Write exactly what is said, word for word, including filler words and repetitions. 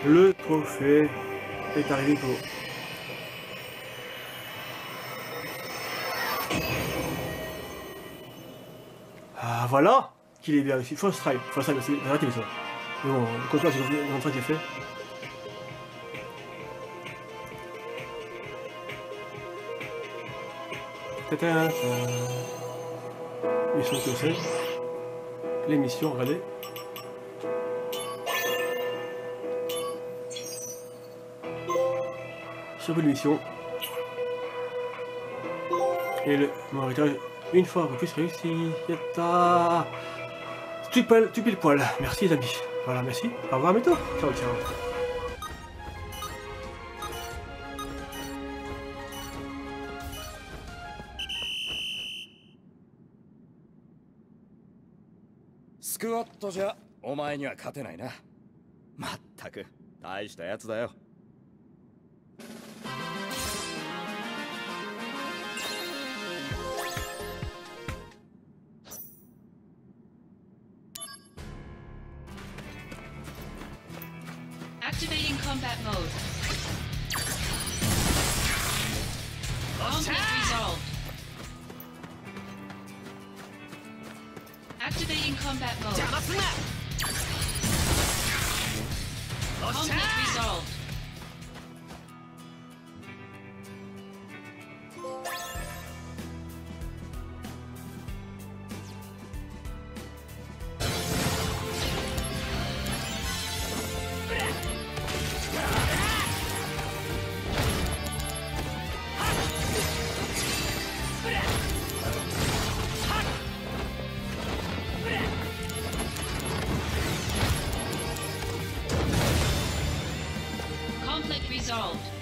Le trophée est arrivé pour... Ah voilà qu'il est bien réussi. First try. First try, c'est raté ça. Mais bon, le contrat, c'est le contrat qui est fait. Tata. Mission que c'est. L'émission, regardez. Sur une mission. Et le moniteur, une fois un peu plus réussi. Yatta. Tu pile, tu pile poil. Merci les amis. Voilà, merci. Au revoir, à bientôt. Ciao, ciao. スクワットじゃお前には勝てないな。まったく大したやつだよ。 Activating combat mode. Conflict resolved. Activating combat mode. Conflict resolved. Conflict resolved.